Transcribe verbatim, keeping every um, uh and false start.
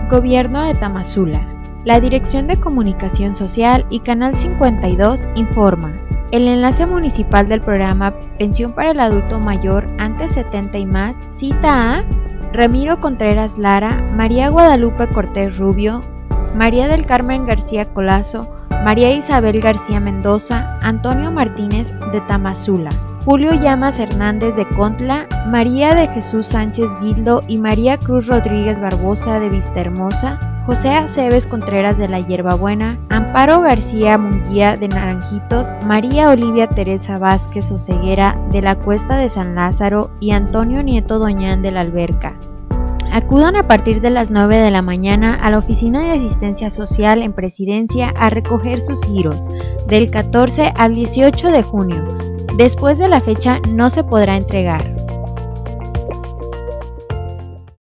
Gobierno de Tamazula. La Dirección de Comunicación Social y Canal cincuenta y dos informa. El enlace municipal del programa Pensión para el Adulto Mayor antes setenta y más cita a Ramiro Contreras Lara, María Guadalupe Cortés Rubio, María del Carmen García Colazo, María Isabel García Mendoza, Antonio Martínez de Tamazula, Julio Llamas Hernández de Contla, María de Jesús Sánchez Guildo y María Cruz Rodríguez Barbosa de Vistahermosa, José Aceves Contreras de la Hierbabuena, Amparo García Munguía de Naranjitos, María Olivia Teresa Vázquez Oseguera de la Cuesta de San Lázaro y Antonio Nieto Doñán de la Alberca. Acudan a partir de las nueve de la mañana a la Oficina de Asistencia Social en Presidencia a recoger sus giros, del catorce al dieciocho de junio. Después de la fecha no se podrá entregar.